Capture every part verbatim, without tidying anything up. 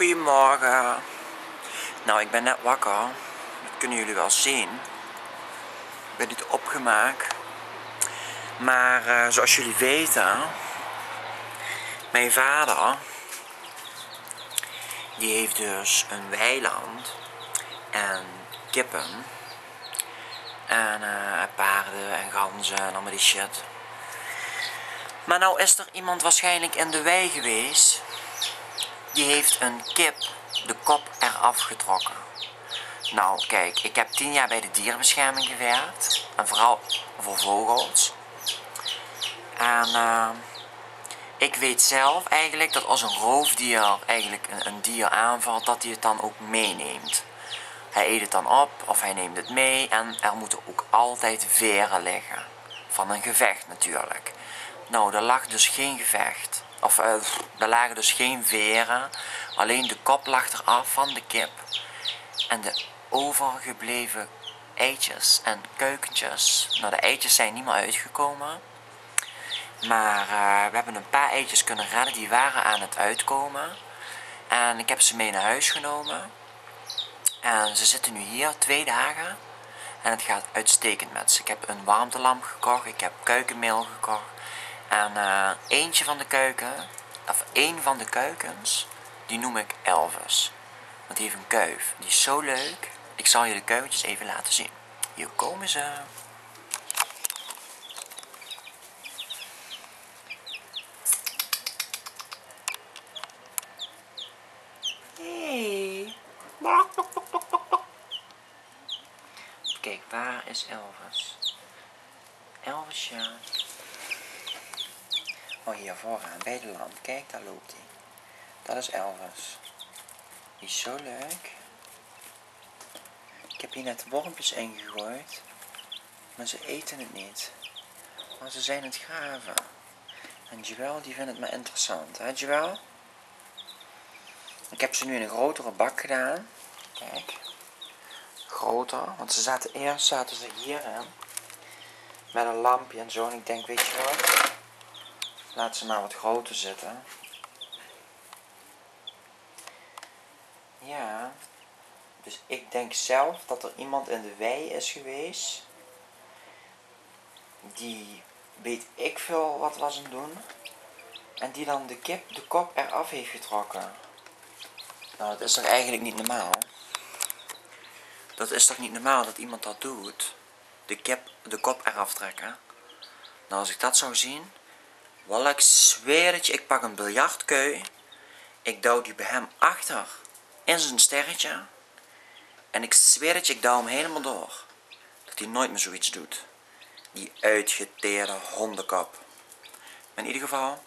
Goedemorgen. Nou, ik ben net wakker. Dat kunnen jullie wel zien. Ik ben niet opgemaakt. Maar uh, zoals jullie weten, mijn vader, die heeft dus een weiland en kippen en uh, paarden en ganzen en allemaal die shit. Maar nou is er iemand waarschijnlijk in de wei geweest, die heeft een kip de kop eraf getrokken. Nou kijk, ik heb tien jaar bij de dierenbescherming gewerkt en vooral voor vogels. En uh, ik weet zelf eigenlijk dat als een roofdier eigenlijk een, een dier aanvalt, dat hij het dan ook meeneemt. Hij eet het dan op of hij neemt het mee en er moeten ook altijd veren liggen. Van een gevecht natuurlijk. Nou, er lag dus geen gevecht. Of uh, er lagen dus geen veren. Alleen de kop lag eraf van de kip. En de overgebleven eitjes en kuikentjes. Nou, de eitjes zijn niet meer uitgekomen. Maar uh, we hebben een paar eitjes kunnen redden. Die waren aan het uitkomen. En ik heb ze mee naar huis genomen. En ze zitten nu hier twee dagen. En het gaat uitstekend met ze. Ik heb een warmtelamp gekocht. Ik heb kuikenmeel gekocht. En uh, eentje van de kuiken, of één van de kuikens, die noem ik Elvis. Want die heeft een kuif. Die is zo leuk. Ik zal je de kuikentjes even laten zien. Hier komen ze. Hey. Kijk, waar is Elvis? Elvisje. Oh, hier vooraan, bij de lamp. Kijk, daar loopt hij. Dat is Elvis. Die is zo leuk. Ik heb hier net wormpjes ingegooid. Maar ze eten het niet. Maar ze zijn het graven. En Joël, die vindt het maar interessant. Hè, Joël? Ik heb ze nu in een grotere bak gedaan. Kijk. Groter. Want ze zaten eerst zaten ze hierin. Met een lampje en zo. En ik denk, weet je wat? Laat ze maar wat groter zitten. Ja. Dus ik denk zelf dat er iemand in de wei is geweest. Die weet ik veel wat was aan doen. En die dan de kip de kop eraf heeft getrokken. Nou, dat is toch eigenlijk niet normaal? Dat is toch niet normaal dat iemand dat doet? De kip de kop eraf trekken? Nou, als ik dat zou zien... Wel, ik zweer het je, ik pak een biljartkui. Ik douw die bij hem achter in zijn sterretje. En ik zweer het je, ik douw hem helemaal door. Dat hij nooit meer zoiets doet. Die uitgeteerde hondenkop. Maar in ieder geval,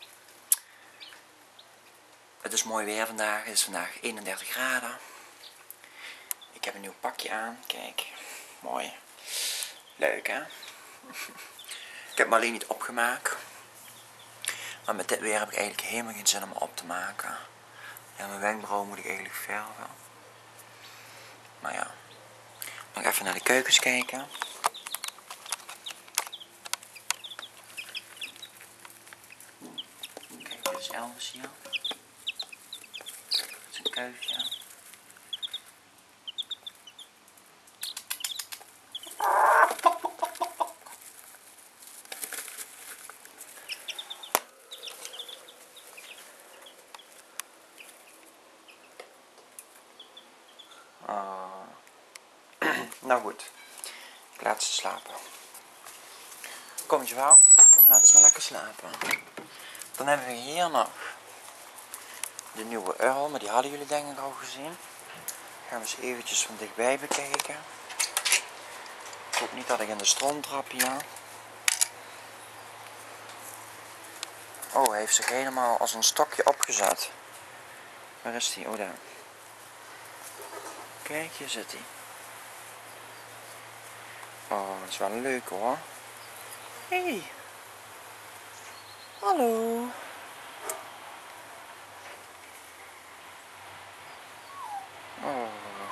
het is mooi weer vandaag. Het is vandaag eenendertig graden. Ik heb een nieuw pakje aan. Kijk, mooi. Leuk, hè? Ik heb me alleen niet opgemaakt. Maar met dit weer heb ik eigenlijk helemaal geen zin om me op te maken. Ja, mijn wenkbrauw moet ik eigenlijk verven. Maar ja. Nog even naar de keukens kijken. Kijk, dit is Elvis hier. Dat is een kuifje. Uh, nou goed, ik laat ze slapen. Kom je wel, laat ze maar lekker slapen. Dan hebben we hier nog de nieuwe uil, maar die hadden jullie denk ik al gezien. Gaan we eens eventjes van dichtbij bekijken. Ik hoop niet dat ik in de stroom trap hier. Oh, hij heeft zich helemaal als een stokje opgezet. Waar is die? Oh, daar. Kijk, hier zit hij. Oh, dat is wel leuk hoor. Hey. Hallo. Oh.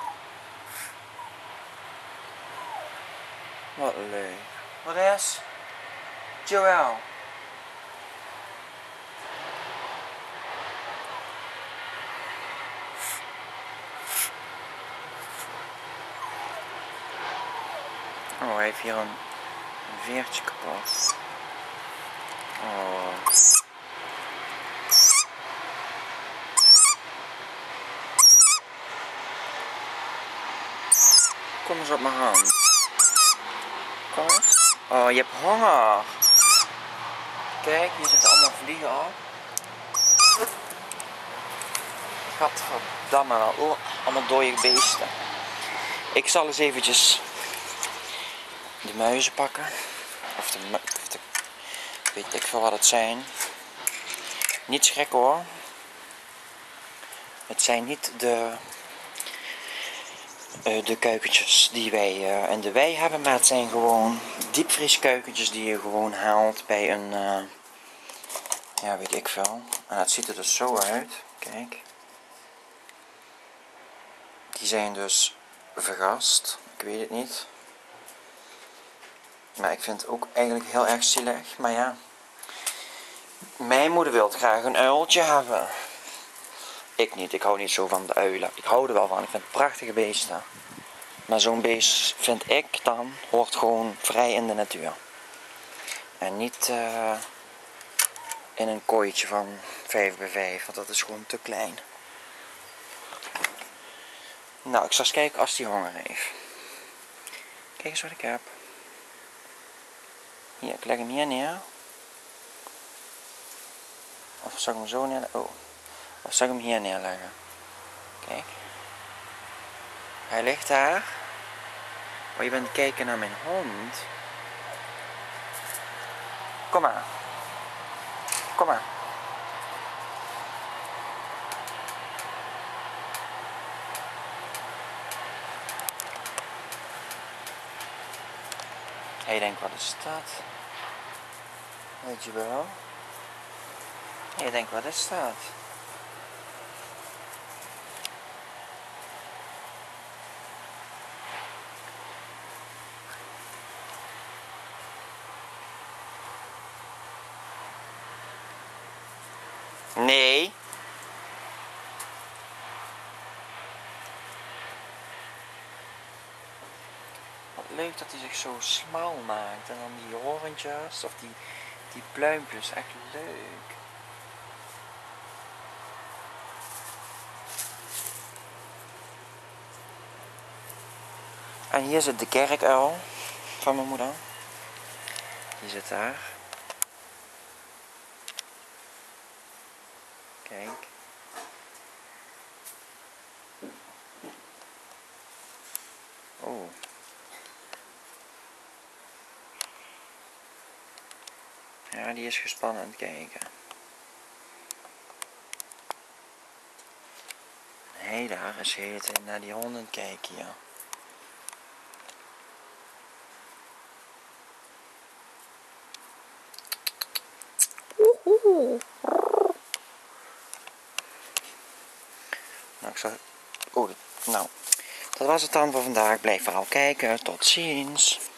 Wat leuk. Wat is? Joël. heeft hier een, een veertje kapot. Oh. Kom eens op mijn hand. Kom eens. Oh, je hebt honger. Kijk, hier zitten allemaal vliegen op. Gadverdamme wel. Oh, allemaal dode beesten. Ik zal eens eventjes de muizen pakken. Of de, of de weet ik veel wat het zijn. Niet schrikken hoor. Het zijn niet de, uh, de kuikentjes die wij uh, in de wei hebben, maar het zijn gewoon diepvrieskuikentjes die je gewoon haalt bij een, uh, ja weet ik veel. En het ziet er dus zo uit. Kijk. Die zijn dus vergast. Ik weet het niet. Maar ik vind het ook eigenlijk heel erg zielig. Maar ja. Mijn moeder wil graag een uiltje hebben. Ik niet. Ik hou niet zo van de uilen. Ik hou er wel van. Ik vind het prachtige beesten. Maar zo'n beest vind ik dan hoort gewoon vrij in de natuur. En niet uh, in een kooitje van vijf bij vijf. Want dat is gewoon te klein. Nou, ik zal eens kijken als die honger heeft. Kijk eens wat ik heb. Hier, ik leg hem hier neer. Of zal ik hem zo neerleggen? Oh. Of zal ik hem hier neerleggen? Kijk. Hij ligt daar. Oh, je bent kijken naar mijn hond. Kom maar. Kom maar. Hij denkt, wat is dat? Weet je wel? Hij denkt, wat is dat? Nee. Wat leuk dat hij zich zo smal maakt. En dan die horentjes of die, die pluimpjes. Echt leuk. En hier zit de kerkuil van mijn moeder. Die zit daar. Kijk. Oh. Ja, die is gespannen aan het kijken. Nee, daar is hij naar die honden kijken, ja. Nou, ik zal... Oh, nou, dat was het dan voor vandaag. Blijf vooral kijken. Tot ziens.